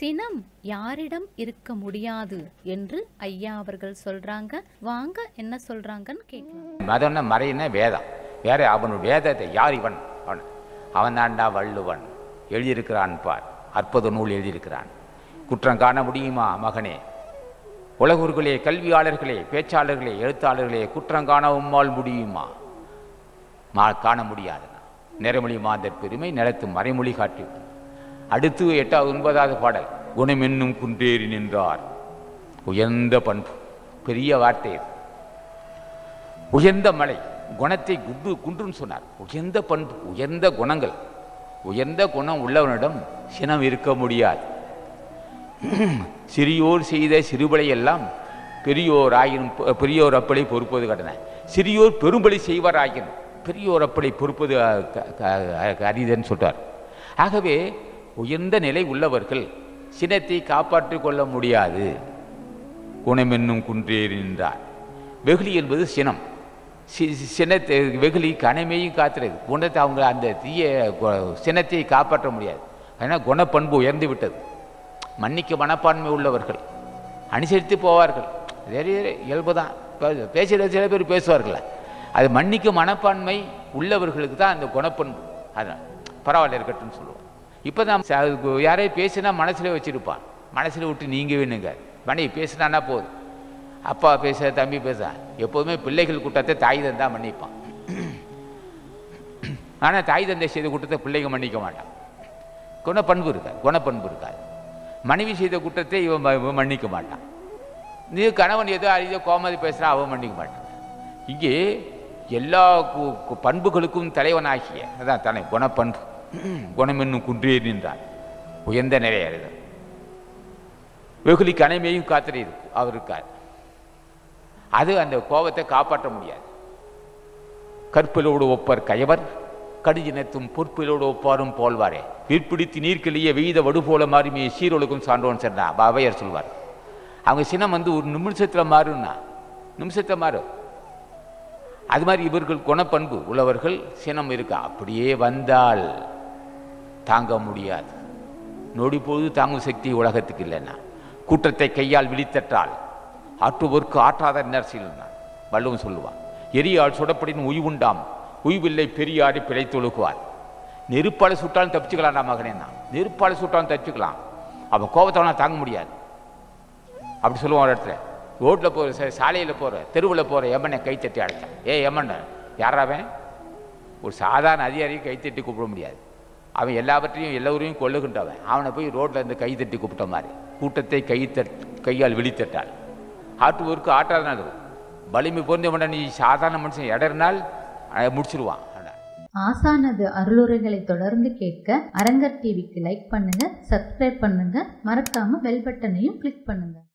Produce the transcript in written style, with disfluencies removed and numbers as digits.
சினம் யாரிடம் இருக்க முடியாது என்று ஐயா அவர்கள் சொல்றாங்க. வாங்க என்ன சொல்றாங்கன்னு கேட்கலாம். மதம்னா மறையின வேதம் வேற. அவனுடைய வேதத்தை யார் இவன்? அவன் தாண்டா வள்ளுவன் எழுதியிருக்கிறான் பார். அற்புத நூல் எழுதியிருக்கிறான். குற்றம் காண முடியுமா மகனே? உலகூர்களே, கல்வியாளர்களே, பேச்சாளர்களே, எழுத்தாளர்களே, குற்றம் காண உம்மால் முடியுமா? காண முடியாது. நிறமொழி மாந்தர் பெருமை நிலத்து மறைமொழி காட்டி. அடுத்து 8வது 9வது பாடல், குணம் என்னும் குன்றேறி நின்றார். உயர்ந்த பண்பு, பெரிய வார்த்தை. உயர்ந்த மலை குணத்தை குன்றுன்னு சொன்னார். உயர்ந்த பண்பு, உயர்ந்த குணங்கள், உயர்ந்த குணம் உள்ளவனிடம் சினம் இருக்க முடியாது. சிறியோர் செய்த சிறுபலை எல்லாம் பெரியோர் ஆயினும் பெரியோர் அப்பளை பொறுப்பது கடன. சிறியோர் பெரும்பலி செய்வார் ஆகினும் பெரியோர் அப்பளை பொறுப்பது அரிதன்னு சொல்றார். ஆகவே உயர்ந்த நிலை உள்ளவர்கள் சினத்தை காப்பாற்றிக் கொள்ள முடியாது. குணம் என்னும் குன்றேறி நின்றார். வெகுளி என்பது சினம். சினத்தை வெகுளி கனமையும் காத்துறது. குணத்தை அவங்க அந்த தீய சினத்தை காப்பாற்ற முடியாது. ஏன்னா குணப்பண்பு உயர்ந்து விட்டது. மன்னிக்க மனப்பான்மை உள்ளவர்கள் அனுசரித்து போவார்கள். இயல்புதான். பேசுகிற சில பேர் பேசுவார்கள். அது மன்னிக்க மனப்பான்மை உள்ளவர்களுக்கு தான் அந்த குணப்பண்பு. அதான் பரவாயில்ல இருக்கட்டும்னு சொல்லுவோம். இப்போ தான் யாரையும் பேசினா மனசில் வச்சுருப்பான். மனசில் விட்டு நீங்கள் வேணுங்க. மனைவி பேசினான்னா போதும். அப்பா பேச, தம்பி பேச, எப்போதுமே பிள்ளைகள் கூட்டத்தை தாய் தந்தா மன்னிப்பான். ஆனால் தாய் தந்தை செய்த கூட்டத்தை பிள்ளைங்க மன்னிக்க மாட்டான். குணப்பண்பு இருக்காது. குணப்பண்பு இருக்காது. மனைவி செய்த குற்றத்தை இவன் மன்னிக்க மாட்டான். நீ கணவன் ஏதோ அறிதோ கோமதி பேசுகிறா, அவன் மன்னிக்க மாட்டான். இங்கே எல்லா பண்புகளுக்கும் தலைவனாகிய அதான் தலை குணப்பண்பு. குணம் என்னும் குன்றேறி நின்றார். உயர்ந்த நிலைய அறிதல். வெகுளி கனைமையும் காத்திரை அவர் இருக்கார். அது அந்த கோபத்தை காப்பாற்ற முடியாது. கற்பிலோடு ஒப்பர் கயவர் கடிஜினத்தும் பொற்பிலோடு ஒப்பாரும் போல்வாரே. விற்பிடித்து நீர்க்கிளிய வெய்த வடு போல மாறுமே சீரொழுக்கும் சான்றோன்னு சொன்னா அவையர் சொல்வார். அவங்க சினம் ஒரு நிமிஷத்தில் மாறுன்னா நிமிஷத்தை மாறும். அது மாதிரி இவர்கள் குணப்பண்பு உள்ளவர்கள் சினம் இருக்கா. அப்படியே வந்தால் தாங்க முடியாது. நொடி பொழுது தாங்கும் சக்தி உலகத்துக்கு இல்லைன்னா கூட்டத்தை கையால் விழித்தற்றால் ஆற்றுவோர்க்கு ஆற்றாத நர்சில்னா வள்ளுவன் சொல்லுவான். எரியால் சுடப்படின் உய்வுண்டாம் உய்வில்லை பெரியாடி பிழைத்தொழுகுவார். நெருப்பால் சுட்டாலும் தப்பிச்சுக்கலாம்டா மகனேன்னா. நெருப்பால் சுட்டாலும் தப்பிச்சுக்கலாம். அவன் கோபத்தவனா தாங்க முடியாது. அப்படி சொல்லுவான். ஒரு இடத்துல ரோட்டில் போகிற, சாலையில் போகிற, தெருவில் போகிற எமனை கைத்தட்டி அழைச்சான். எமன் யாராவன்? ஒரு சாதாரண அதிகாரியை கைத்தட்டி கூப்பிட முடியாது. அவன் எல்லாவற்றையும் எல்லோரையும் கொள்ளுகின்றவன். அவனை போய் ரோட்டில் இருந்து கைத்தட்டி கூப்பிட்ட மாதிரி கூட்டத்தை கையால் விழித்தட்டால் ஆட்டுவோருக்கு ஆட்டாதனால் வலிமை பொருந்தவன நீ சாதாரண மனுஷன் இடறினால் முடிச்சிருவான். ஆசானது அருளுரைகளை தொடர்ந்து கேட்க அரங்கர் டிவிக்கு லைக் பண்ணுங்க, சப்ஸ்கிரைப் பண்ணுங்க, மறக்காம பெல் பட்டனையும் கிளிக் பண்ணுங்க.